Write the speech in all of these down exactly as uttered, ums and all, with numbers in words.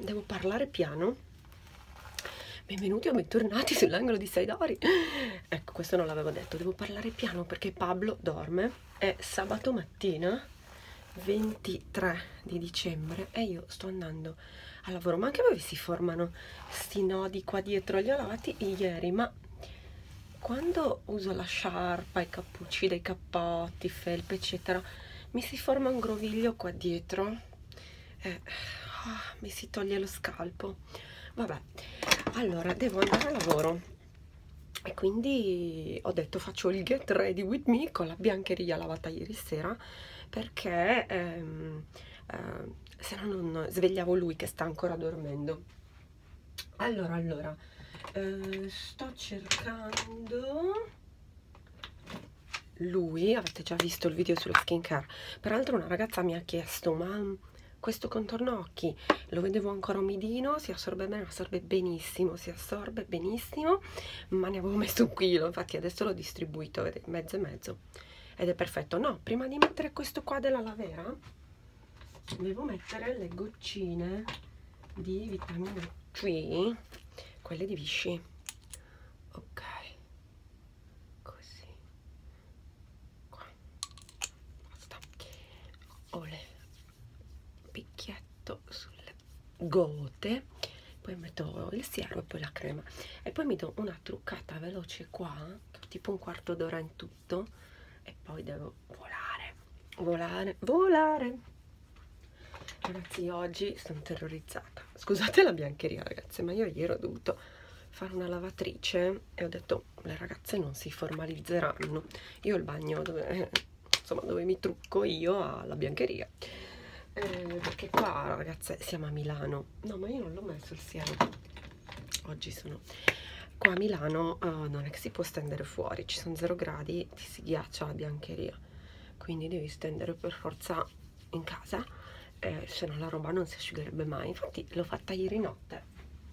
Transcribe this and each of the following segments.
devo parlare piano. Benvenuti o bentornati sull'angolo di Saidori. Ecco, questo non l'avevo detto, devo parlare piano perché Pablo dorme. È sabato mattina, ventitré di dicembre, e io sto andando al lavoro. Ma anche voi si formano sti nodi qua dietro? Li ho lavati ieri, ma quando uso la sciarpa, i cappucci dei cappotti, felpe, eccetera, mi si forma un groviglio qua dietro e ah, mi si toglie lo scalpo. Vabbè, allora devo andare a lavoro e quindi ho detto faccio il get ready with me con la biancheria lavata ieri sera, perché ehm, eh, se no non svegliavo lui che sta ancora dormendo. Allora, allora, eh, sto cercando lui, avete già visto il video sulla skincare. Peraltro una ragazza mi ha chiesto, ma questo contorno occhi lo vedevo ancora umidino, si assorbe bene, assorbe benissimo, si assorbe benissimo, ma ne avevo messo un chilo, infatti adesso l'ho distribuito, vedete, mezzo e mezzo, ed è perfetto. No, prima di mettere questo qua della Lavera, devo mettere le goccine di vitamina C, quelle di Vichy. Ok, così, qua, basta. Ole, picchietto sulle gote, poi metto il siero e poi la crema, e poi mi do una truccata veloce qua, tipo un quarto d'ora in tutto, e poi devo volare, volare, volare. Ragazzi, oggi sono terrorizzata, scusate la biancheria ragazze, ma io ieri ho dovuto fare una lavatrice e ho detto le ragazze non si formalizzeranno, io il bagno dove, insomma, dove mi trucco io alla biancheria, eh, perché qua ragazze siamo a Milano. No, ma io non l'ho messo il siero, oggi sono qua a Milano, uh, non è che si può stendere fuori, ci sono zero gradi, ti si ghiaccia la biancheria, quindi devi stendere per forza in casa, eh, se no la roba non si asciugherebbe mai. Infatti l'ho fatta ieri notte,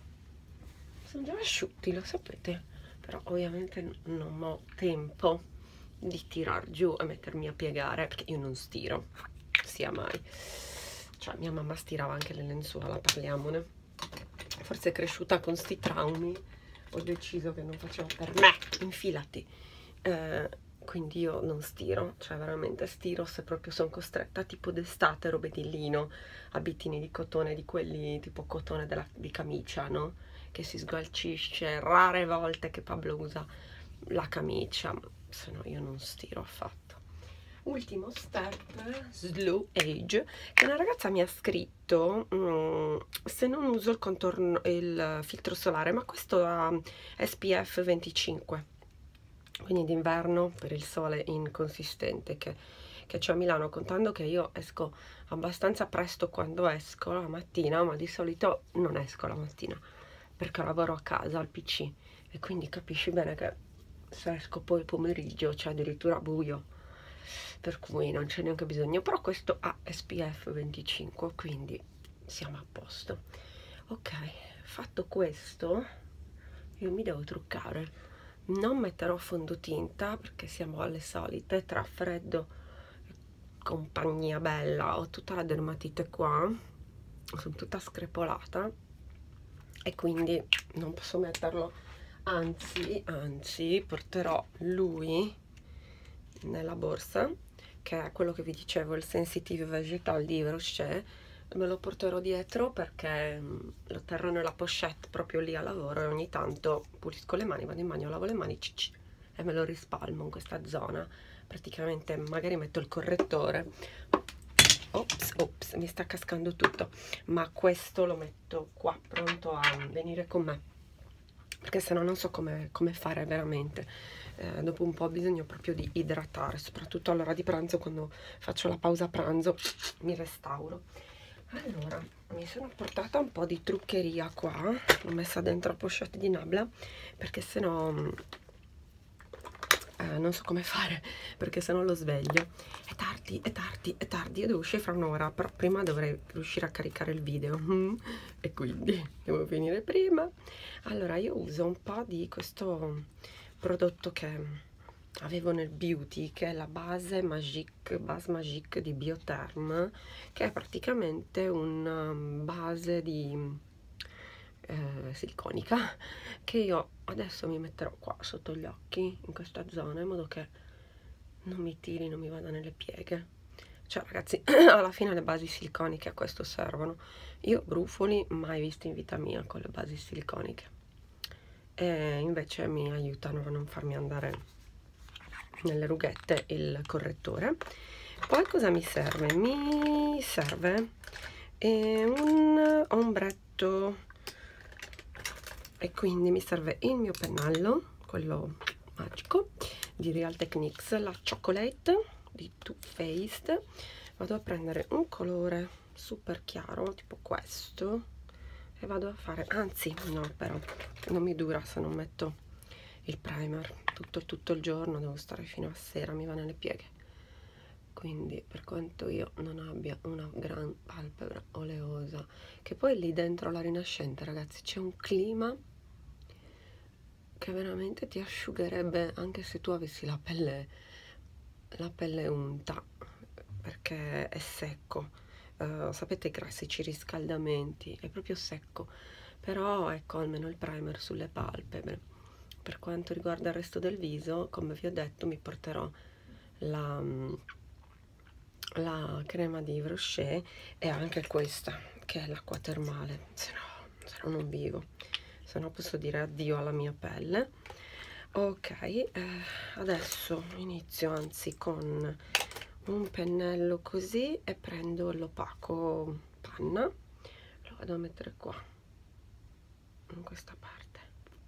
sono già asciutti, lo sapete, però ovviamente non ho tempo di tirar giù e mettermi a piegare, perché io non stiro, sia mai. Cioè mia mamma stirava anche le lenzuola, parliamone. Forse è cresciuta con sti traumi, ho deciso che non faceva per me, infilati. Eh, quindi io non stiro, cioè veramente stiro se proprio sono costretta, tipo d'estate, robe di lino, abitini di cotone, di quelli tipo cotone della, di camicia, no? Che si sgualcisce, rare volte che Pablo usa la camicia, ma se no io non stiro affatto. Ultimo step, Slow Age, che una ragazza mi ha scritto um, se non uso il contorno, il filtro solare, ma questo ha S P F venticinque, quindi d'inverno per il sole inconsistente che, che c'è a Milano, contando che io esco abbastanza presto quando esco la mattina, ma di solito non esco la mattina perché lavoro a casa al P C, e quindi capisci bene che se esco poi il pomeriggio c'è addirittura buio, per cui non c'è neanche bisogno. Però questo ha S P F venticinque, quindi siamo a posto. Ok, fatto questo io mi devo truccare, non metterò fondotinta perché siamo alle solite, tra freddo e compagnia bella ho tutta la dermatite qua, sono tutta screpolata e quindi non posso metterlo, anzi anzi porterò lui nella borsa, che è quello che vi dicevo, il Sensitive Vegetal di Rocher, me lo porterò dietro perché lo terrò nella pochette proprio lì a lavoro, e ogni tanto pulisco le mani, vado in bagno, lavo le mani cic, e me lo rispalmo in questa zona. Praticamente magari metto il correttore, ops, ops, mi sta cascando tutto, ma questo lo metto qua pronto a venire con me, perché se no non so come, come fare veramente. Eh, dopo un po' ho bisogno proprio di idratare, soprattutto all'ora di pranzo, quando faccio la pausa pranzo mi restauro. Allora, mi sono portata un po' di truccheria qua, l'ho messa dentro la pochette di Nabla, perché se no eh, non so come fare, perché se no lo sveglio. È tardi, è tardi, è tardi, io devo uscire fra un'ora, però prima dovrei riuscire a caricare il video e quindi devo finire prima. Allora, io uso un po' di questo prodotto che avevo nel Beauty, che è la base Magique, Base Magique di Biotherm, che è praticamente una base di eh, siliconica, che io adesso mi metterò qua sotto gli occhi, in questa zona, in modo che non mi tiri, non mi vada nelle pieghe. Cioè ragazzi, alla fine le basi siliconiche a questo servono. Io brufoli mai visti in vita mia con le basi siliconiche, e invece mi aiutano a non farmi andare nelle rughette il correttore. Poi cosa mi serve? Mi serve eh, un ombretto, e quindi mi serve il mio pennello, quello magico di Real Techniques, la Chocolate di Too Faced. Vado a prendere un colore super chiaro, tipo questo, e vado a fare, anzi no, però non mi dura se non metto il primer tutto, tutto il giorno, devo stare fino a sera, mi va nelle pieghe. Quindi per quanto io non abbia una gran palpebra oleosa, che poi lì dentro la rinascente, ragazzi, c'è un clima che veramente ti asciugherebbe anche se tu avessi la pelle la pelle unta, perché è secco. Uh, sapete i classici riscaldamenti, è proprio secco. Però ecco, almeno il primer sulle palpebre. Per quanto riguarda il resto del viso, come vi ho detto, mi porterò la, la crema di Yves Rocher, e anche questa che è l'acqua termale, se no, se no non vivo, se no posso dire addio alla mia pelle. Ok, eh, adesso inizio anzi con un pennello così e prendo l'opaco panna, lo vado a mettere qua in questa parte.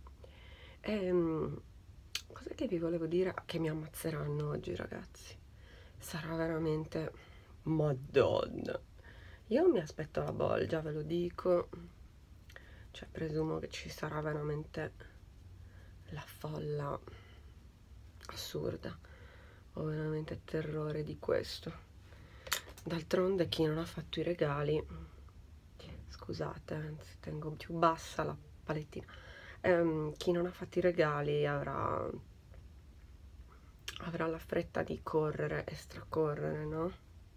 E cos'è che vi volevo dire? Che mi ammazzeranno oggi, ragazzi, sarà veramente madonna. Io mi aspetto la bolgia, ve lo dico, cioè presumo che ci sarà veramente la folla assurda. Ho veramente terrore di questo. D'altronde chi non ha fatto i regali, scusate, anzi tengo più bassa la palettina, ehm, chi non ha fatto i regali avrà avrà la fretta di correre e stracorrere, no?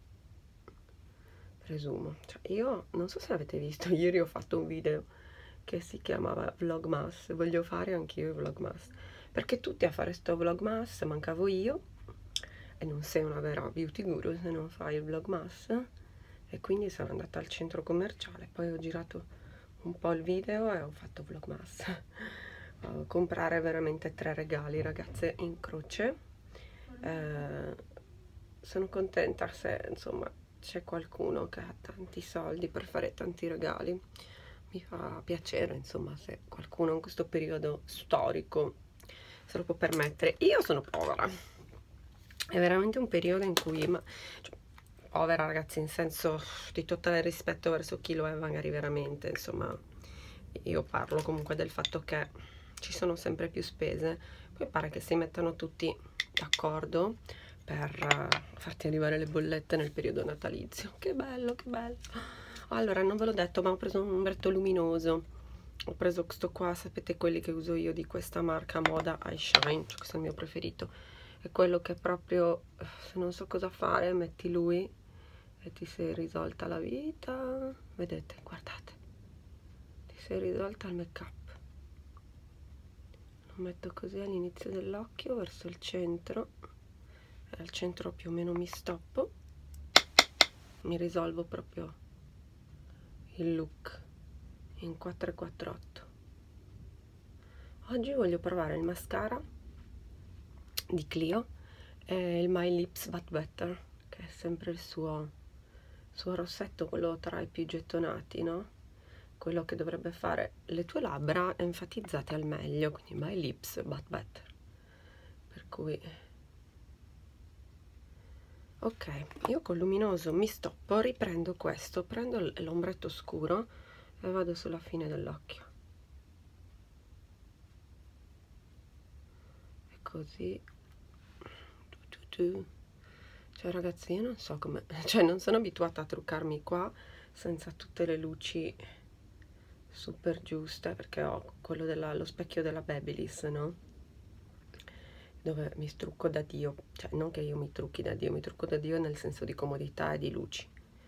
Presumo. Cioè, io non so se avete visto, ieri ho fatto un video che si chiamava Vlogmas, voglio fare anch'io i Vlogmas, perché tutti a fare sto Vlogmas, mancavo io, e non sei una vera beauty guru se non fai il Vlogmas. E quindi sono andata al centro commerciale, poi ho girato un po' il video e ho fatto Vlogmas. uh, comprare veramente tre regali, ragazze, in croce. Uh, sono contenta se insomma c'è qualcuno che ha tanti soldi per fare tanti regali. Mi fa piacere insomma se qualcuno in questo periodo storico se lo può permettere. Io sono povera, è veramente un periodo in cui ma, cioè, povera, ragazzi, in senso di totale rispetto verso chi lo è magari veramente, insomma, io parlo comunque del fatto che ci sono sempre più spese, poi pare che si mettano tutti d'accordo per uh, farti arrivare le bollette nel periodo natalizio. Che bello, che bello. Allora, non ve l'ho detto, ma ho preso un ombretto luminoso, ho preso questo qua, sapete, quelli che uso io di questa marca Moda Eye Shine, cioè questo è il mio preferito, è quello che proprio, se non so cosa fare, metti lui e ti sei risolta la vita. Vedete, guardate, ti sei risolta il make up. Lo metto così all'inizio dell'occhio, verso il centro, e al centro più o meno mi stoppo, mi risolvo proprio il look in quattro e quattro otto. Oggi voglio provare il mascara di Clio e il My Lips But Better, che è sempre il suo suo rossetto, quello tra i più gettonati, no? Quello che dovrebbe fare le tue labbra enfatizzate al meglio, quindi My Lips But Better. Per cui ok, io col luminoso mi stoppo, riprendo questo, prendo l'ombretto scuro e vado sulla fine dell'occhio, e così. Cioè ragazzi, io non so come, cioè non sono abituata a truccarmi qua senza tutte le luci super giuste, perché ho quello dello specchio della Babyliss, no? dove mi strucco da Dio, cioè non che io mi trucchi da Dio, mi trucco da Dio nel senso di comodità e di luci.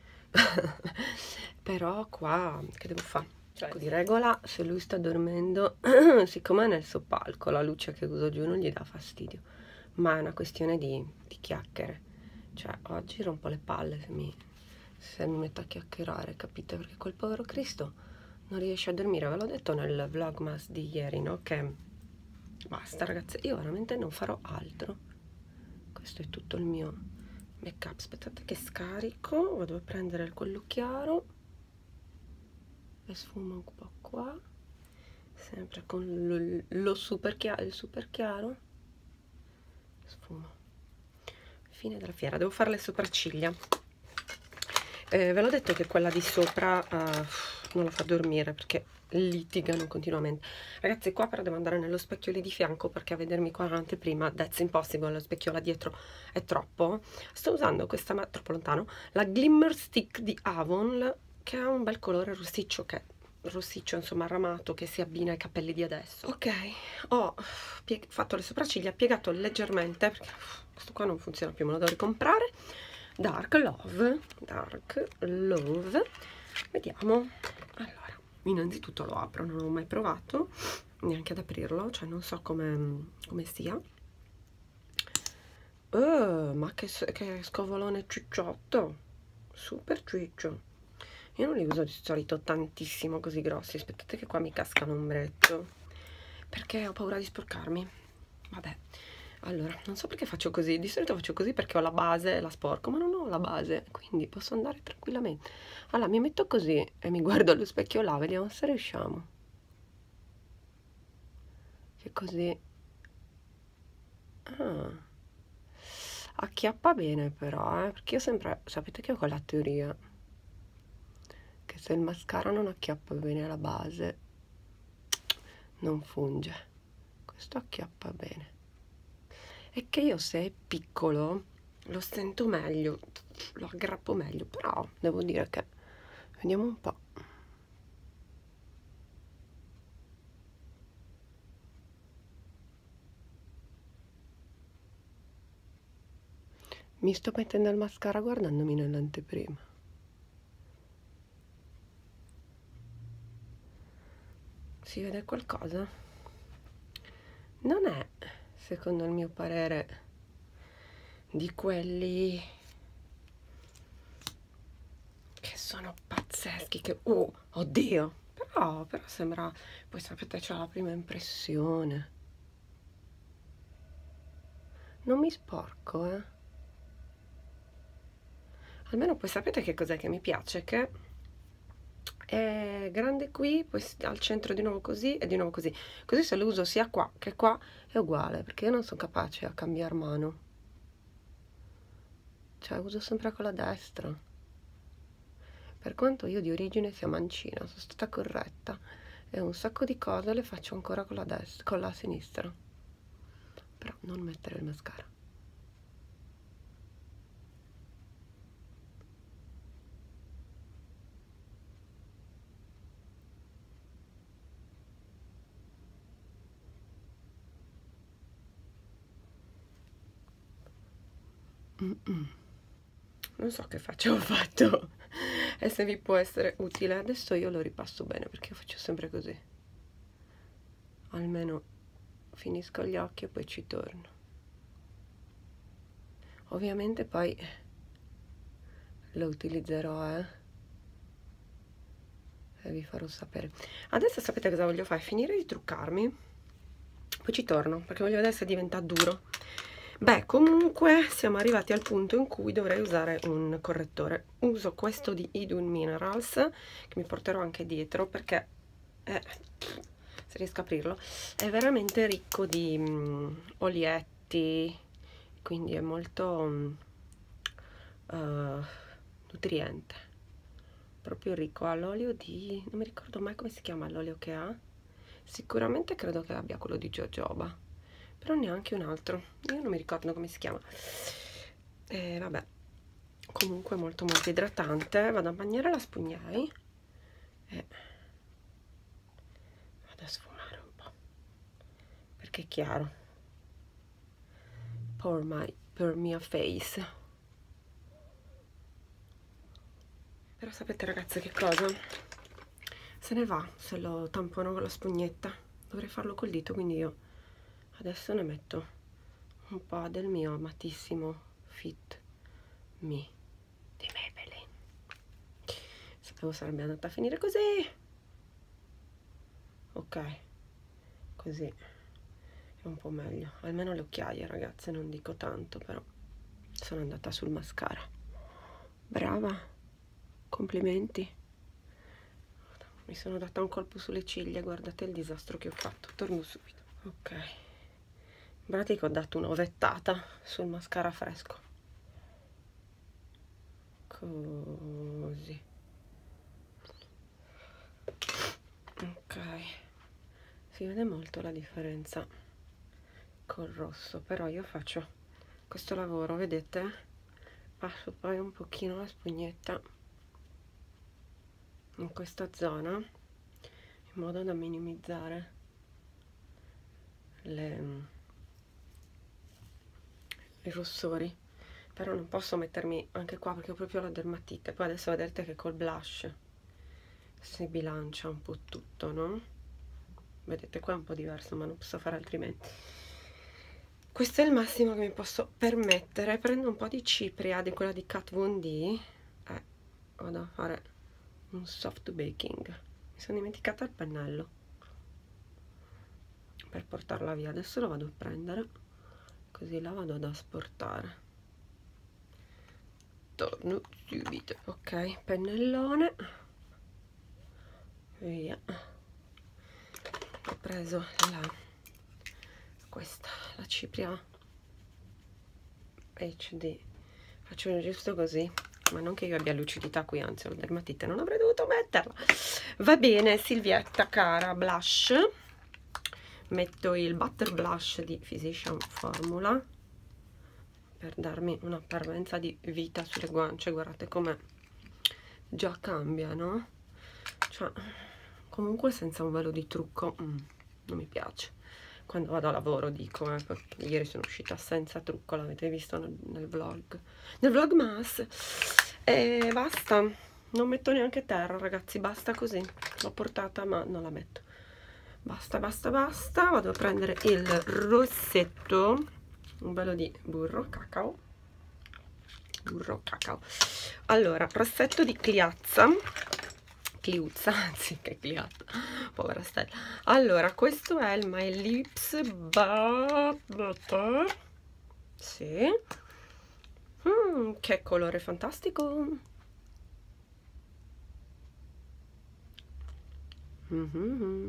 Però qua che devo fare? Cioè, ecco, di regola se lui sta dormendo, siccome è nel soppalco la luce che uso giù non gli dà fastidio, ma è una questione di, di chiacchiere, cioè oggi rompo le palle se mi, se mi metto a chiacchierare, capite? Perché quel povero Cristo non riesce a dormire. Ve l'ho detto nel vlogmas di ieri, no? Che basta ragazze, io veramente non farò altro. Questo è tutto il mio make up. Aspettate che scarico, vado a prendere il collo chiaro e sfumo un po' qua, sempre con lo, lo super chiaro, il super chiaro, sfumo. Fine della fiera. Devo fare le sopracciglia. Eh, ve l'ho detto che quella di sopra uh, non la fa dormire perché litigano continuamente. Ragazzi, qua però devo andare nello specchio lì di fianco perché a vedermi qua l'anteprima, that's impossible, lo specchio là dietro è troppo. Sto usando questa, ma troppo lontano, la Glimmer Stick di Avon, che ha un bel colore rossiccio, che rossiccio insomma ramato, che si abbina ai capelli di adesso. Ok, ho fatto le sopracciglia, piegato leggermente perché questo qua non funziona più, me lo devo ricomprare. Dark Love, Dark Love, vediamo. Allora, innanzitutto lo apro, non ho mai provato neanche ad aprirlo, cioè non so come, come sia. Oh, ma che, che scovolone cicciotto, super ciccio. Io non li uso di solito tantissimo così grossi, aspettate che qua mi casca un ombretto, perché ho paura di sporcarmi. Vabbè, allora, non so perché faccio così, di solito faccio così perché ho la base e la sporco, ma non ho la base, quindi posso andare tranquillamente. Allora, mi metto così e mi guardo allo specchio là, vediamo se riusciamo. Che così... Ah, acchiappa bene però, eh, perché io sempre, sapete che ho quella teoria, che se il mascara non acchiappa bene alla base, non funge. Questo acchiappa bene. È che io se è piccolo lo sento meglio, lo aggrappo meglio, però devo dire che vediamo un po'. Mi sto mettendo il mascara guardandomi nell'anteprima. Si vede qualcosa? Non è, secondo il mio parere, di quelli che sono pazzeschi, che oh, oddio, però, però sembra, poi sapete c'è la prima impressione, non mi sporco, eh almeno poi sapete che cos'è che mi piace, che è grande qui, poi al centro di nuovo così e di nuovo così, così se lo uso sia qua che qua è uguale, perché io non sono capace a cambiare mano, cioè uso sempre con la destra. Per quanto io di origine sia mancina, sono stata corretta e un sacco di cose le faccio ancora con la destra, con la sinistra. Però non mettere il mascara. Mm-mm. Non so che faccia ho fatto e se vi può essere utile. Adesso io lo ripasso bene perché faccio sempre così. Almeno finisco gli occhi e poi ci torno. Ovviamente poi lo utilizzerò, eh, e vi farò sapere. Adesso sapete cosa voglio fare? Finire di truccarmi, poi ci torno perché voglio vedere se diventa duro. Beh, comunque siamo arrivati al punto in cui dovrei usare un correttore. Uso questo di Idun Minerals che mi porterò anche dietro perché è, se riesco a aprirlo, è veramente ricco di um, olietti, quindi è molto um, uh, nutriente, proprio ricco. Ha l'olio di... non mi ricordo mai come si chiama l'olio che ha, sicuramente credo che abbia quello di jojoba, però neanche un altro, io non mi ricordo come si chiama. E vabbè, comunque molto molto idratante. Vado a bagnare la spugnai e vado a sfumare un po' perché è chiaro. per, my, per mia face. Però sapete ragazze che cosa? Se ne va se lo tampono con la spugnetta. Dovrei farlo col dito, quindi io adesso ne metto un po' del mio amatissimo Fit Me di Maybelline. Sapevo sarebbe andata a finire così. Ok, così è un po' meglio. Almeno le occhiaie ragazze, non dico tanto, però sono andata sul mascara. Brava, complimenti. Mi sono data un colpo sulle ciglia, guardate il disastro che ho fatto. Torno subito. Ok, in pratica ho dato un'ovettata sul mascara fresco. Così. Ok, si vede molto la differenza col rosso, però io faccio questo lavoro, vedete? Passo poi un pochino la spugnetta in questa zona in modo da minimizzare le, i rossori, però non posso mettermi anche qua perché ho proprio la dermatite. Poi adesso vedete che col blush si bilancia un po' tutto, no? Vedete qua è un po' diverso, ma non posso fare altrimenti. Questo è il massimo che mi posso permettere. Prendo un po' di cipria, di quella di Kat Von D, e vado a fare un soft baking. Mi sono dimenticata il pennello per portarla via, adesso lo vado a prendere, così la vado ad asportare. Torno subito. Ok, pennellone, via. Ho preso la questa, la cipria H D, faccio giusto così, ma non che io abbia lucidità qui, anzi ho la dermatite, non avrei dovuto metterla. Va bene, Silvietta cara, blush. Metto il butter blush di Physician Formula per darmi una parvenza di vita sulle guance. Guardate come già cambia, no? Cioè, comunque senza un velo di trucco mm, non mi piace. Quando vado a lavoro dico, eh, perché ieri sono uscita senza trucco, l'avete visto nel, nel vlog, nel vlogmas. E basta, non metto neanche terra ragazzi, basta così. L'ho portata ma non la metto. Basta, basta, basta. Vado a prendere il rossetto, un bello di burro cacao. Burro cacao. Allora, rossetto di Cliazza. Cliuzza, anzi che Cliazza, povera Stella. Allora, questo è il My Lips Butter. Sì. Mm, che colore fantastico. Mm-hmm.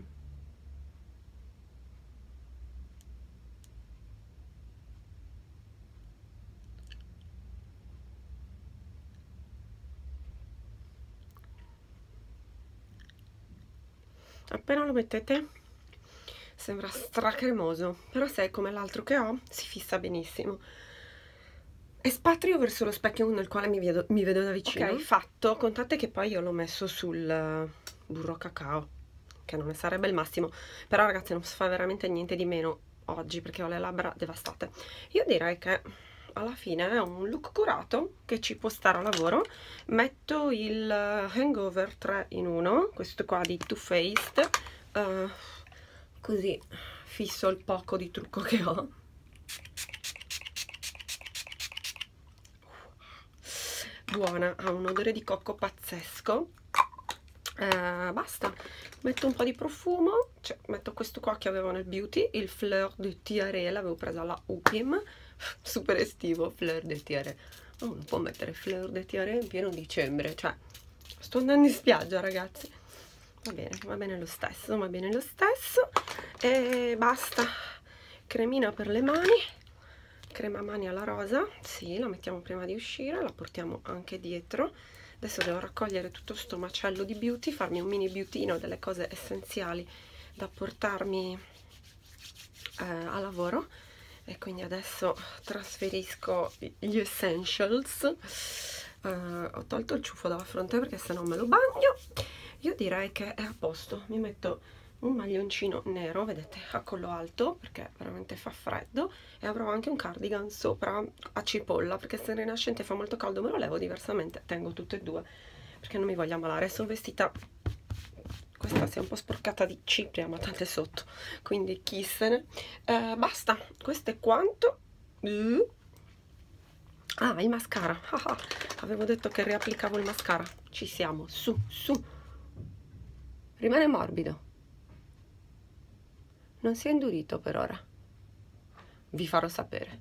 Appena lo mettete sembra stracremoso, però se è come l'altro che ho si fissa benissimo. Espatrio verso lo specchio nel quale mi vedo, mi vedo da vicino. Ok, fatto. Contate che poi io l'ho messo sul burro cacao, che non ne sarebbe il massimo, però ragazzi non si fa veramente niente di meno oggi perché ho le labbra devastate. Io direi che alla fine è un look curato che ci può stare a lavoro. Metto il Hangover tre in uno, questo qua di Too Faced, uh, così fisso il poco di trucco che ho. Buona, ha un odore di cocco pazzesco. Uh, basta, metto un po' di profumo, cioè metto questo qua che avevo nel Beauty, il Fleur de Tiare, l'avevo presa alla U P I M, super estivo, Fleur de Tiare. Oh, non può mettere Fleur de Tiare in pieno dicembre, cioè sto andando in spiaggia ragazzi. Va bene, va bene lo stesso, va bene lo stesso. E basta, cremina per le mani, crema mani alla rosa, sì, la mettiamo prima di uscire, la portiamo anche dietro. Adesso devo raccogliere tutto sto macello di beauty, farmi un mini beautino delle cose essenziali da portarmi eh, a lavoro, e quindi adesso trasferisco gli essentials. Uh, ho tolto il ciuffo dalla fronte perché se no me lo bagno. Io direi che è a posto, mi metto un maglioncino nero, vedete, a collo alto, perché veramente fa freddo, e avrò anche un cardigan sopra a cipolla, perché se Rinascente fa molto caldo me lo levo, diversamente tengo tutte e due, perché non mi voglio ammalare. Sono vestita, questa si è un po' sporcata di cipria, ma tante sotto, quindi chi se ne... Eh, basta, questo è quanto. Uh. Ah, il mascara, ah, ah. Avevo detto che riapplicavo il mascara, ci siamo, su, su, rimane morbido. Non si è indurito per ora. Vi farò sapere.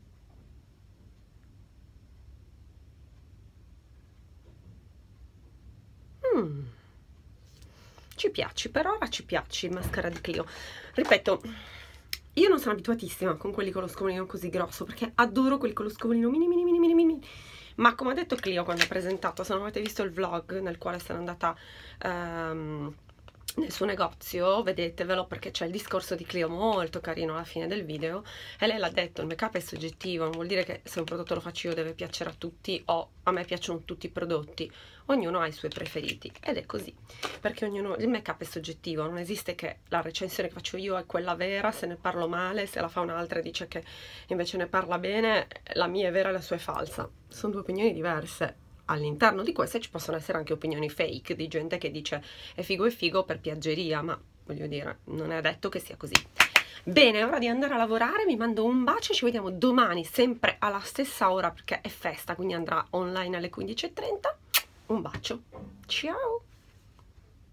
Mm. Ci piace, per ora ci piace il mascara di Clio. Ripeto, io non sono abituatissima con quelli con lo scovolino così grosso, perché adoro quelli con lo scovolino mini mini mini mini mini. Ma come ha detto Clio quando ha presentato, se non avete visto il vlog nel quale sono andata... Um, nel suo negozio, vedetevelo, perché c'è il discorso di Clio molto carino alla fine del video, e lei l'ha detto, il make up è soggettivo, non vuol dire che se un prodotto lo faccio io deve piacere a tutti, o a me piacciono tutti i prodotti, ognuno ha i suoi preferiti, ed è così, perché ognuno, il make up è soggettivo, non esiste che la recensione che faccio io è quella vera, se ne parlo male, se la fa un'altra e dice che invece ne parla bene, la mia è vera e la sua è falsa, sono due opinioni diverse. All'interno di queste ci possono essere anche opinioni fake di gente che dice è figo è figo per piaggeria, ma voglio dire, non è detto che sia così. Bene, è ora di andare a lavorare, vi mando un bacio, ci vediamo domani sempre alla stessa ora perché è festa, quindi andrà online alle quindici e trenta. Un bacio, ciao!